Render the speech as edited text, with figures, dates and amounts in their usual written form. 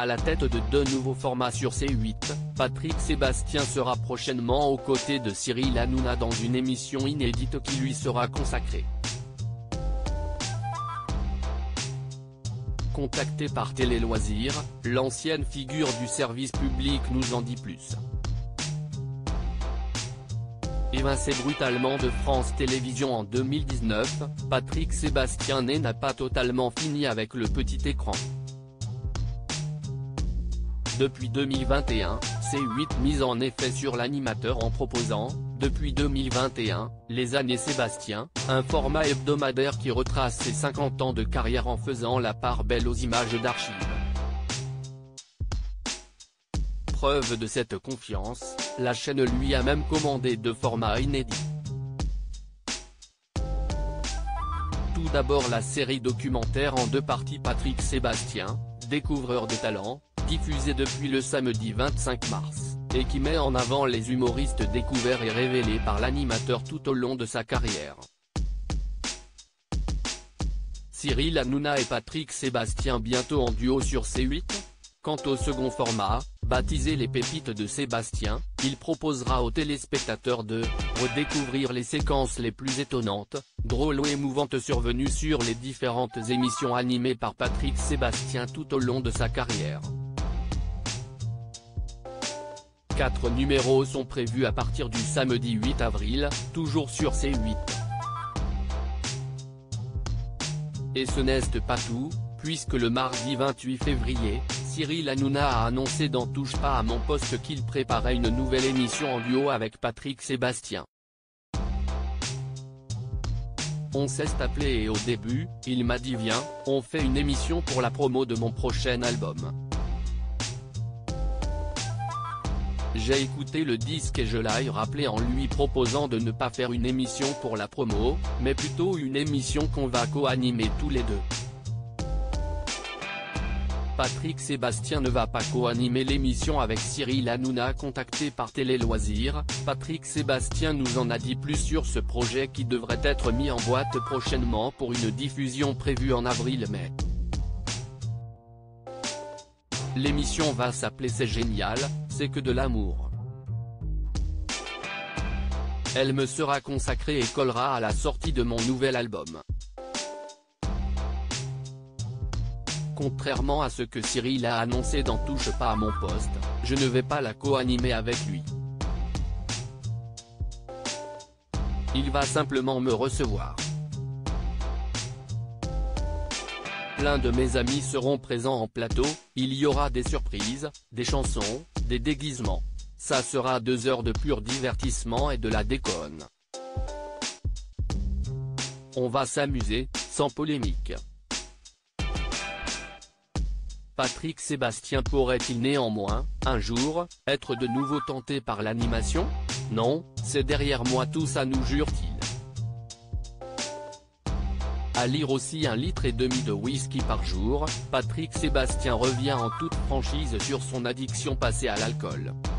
À la tête de deux nouveaux formats sur C8, Patrick Sébastien sera prochainement aux côtés de Cyril Hanouna dans une émission inédite qui lui sera consacrée. Contacté par Télé Loisirs, l'ancienne figure du service public nous en dit plus. Évincé brutalement de France Télévisions en 2019, Patrick Sébastien n'a pas totalement fini avec le petit écran. Depuis 2021, C8 mise en effet sur l'animateur en proposant, depuis 2021, Les Années Sébastien, un format hebdomadaire qui retrace ses 50 ans de carrière en faisant la part belle aux images d'archives. Preuve de cette confiance, la chaîne lui a même commandé deux formats inédits. Tout d'abord la série documentaire en deux parties Patrick Sébastien, découvreur de talent, diffusée depuis le samedi 25 mars, et qui met en avant les humoristes découverts et révélés par l'animateur tout au long de sa carrière. Cyril Hanouna et Patrick Sébastien bientôt en duo sur C8. Quant au second format, baptisé Les Pépites de Sébastien, il proposera aux téléspectateurs de redécouvrir les séquences les plus étonnantes, drôles ou émouvantes survenues sur les différentes émissions animées par Patrick Sébastien tout au long de sa carrière. 4 numéros sont prévus à partir du samedi 8 avril, toujours sur C8. Et ce n'est pas tout, puisque le mardi 28 février, Cyril Hanouna a annoncé dans Touche pas à mon poste qu'il préparait une nouvelle émission en duo avec Patrick Sébastien. On s'est appelé et au début, il m'a dit viens, on fait une émission pour la promo de mon prochain album. J'ai écouté le disque et je l'ai rappelé en lui proposant de ne pas faire une émission pour la promo, mais plutôt une émission qu'on va co-animer tous les deux. Patrick Sébastien ne va pas co-animer l'émission avec Cyril Hanouna. Contacté par Télé Loisirs, Patrick Sébastien nous en a dit plus sur ce projet qui devrait être mis en boîte prochainement pour une diffusion prévue en avril-mai. L'émission va s'appeler C'est génial, c'est que de l'amour. Elle me sera consacrée et collera à la sortie de mon nouvel album. Contrairement à ce que Cyril a annoncé dans Touche pas à mon poste, je ne vais pas la co-animer avec lui. Il va simplement me recevoir. Plein de mes amis seront présents en plateau, il y aura des surprises, des chansons, des déguisements. Ça sera 2 heures de pur divertissement et de la déconne. On va s'amuser, sans polémique. Patrick Sébastien pourrait-il néanmoins, un jour, être de nouveau tenté par l'animation? Non, c'est derrière moi tout ça nous jure-t-il. À lire aussi 1,5 litre de whisky par jour, Patrick Sébastien revient en toute franchise sur son addiction passée à l'alcool.